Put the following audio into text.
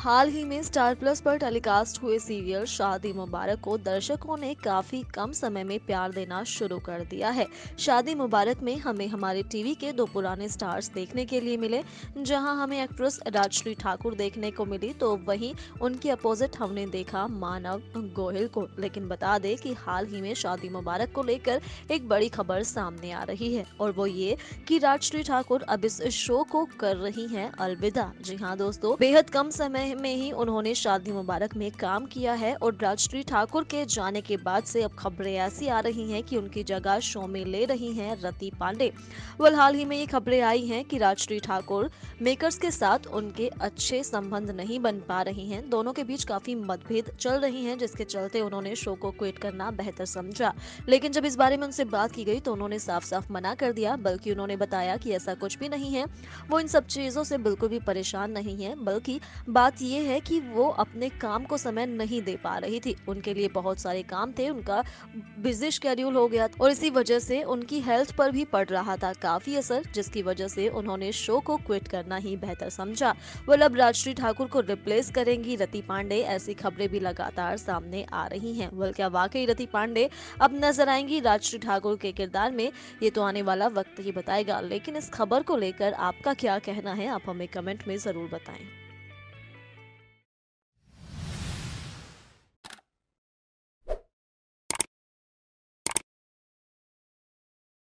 हाल ही में Star Plus पर टेलीकास्ट हुए सीरियल शादी मुबारक को दर्शकों ने काफी कम समय में प्यार देना शुरू कर दिया है। शादी मुबारक में हमें हमारे टीवी के दो पुराने स्टार्स देखने के लिए मिले। जहां हमें एक्ट्रेस राजश्री ठाकुर देखने को मिली तो वहीं उनके अपोजिट हमने देखा मानव गोयल को। लेकिन बता दें कि हाल ही में शादी मुबारक को लेकर एक बड़ी खबर सामने आ रही है और वो ये कि राजश्री ठाकुर अब इस शो को कर रही हैं अलविदा। जी हाँ दोस्तों, बेहद कम समय में ही उन्होंने शादी मुबारक में काम किया है और राजश्री ठाकुर के जाने के बाद से अब खबरें ऐसी आ रही हैं कि उनकी जगह शो में ले रही हैं रति पांडे। वह हाल ही में ये खबरें आई हैं कि राजश्री ठाकुर मेकर्स के साथ उनके अच्छे संबंध नहीं बन पा रही हैं। दोनों के बीच काफी मतभेद चल रही हैं, जिसके चलते उन्होंने शो को क्विट करना बेहतर समझा। लेकिन जब इस बारे में उनसे बात की गई तो उन्होंने साफ साफ मना कर दिया, बल्कि उन्होंने बताया कि ऐसा कुछ भी नहीं है। वो इन सब चीजों से बिल्कुल भी परेशान नहीं है, बल्कि बात ये है कि वो अपने काम को समय नहीं दे पा रही थी। उनके लिए बहुत सारे काम थे, उनका बिजी शेड्यूल हो गया और इसी वजह से उनकी हेल्थ पर भी पड़ रहा था काफी असर, जिसकी वजह से उन्होंने शो को क्विट करना ही बेहतर समझा। वो अब राजश्री ठाकुर को रिप्लेस करेंगी रति पांडे, ऐसी खबरें भी लगातार सामने आ रही हैं। बोल क्या वाकई रति पांडे अब नजर आएंगी राजश्री ठाकुर के किरदार में? ये तो आने वाला वक्त ही बताएगा। लेकिन इस खबर को लेकर आपका क्या कहना है, आप हमें कमेंट में जरूर बताएं।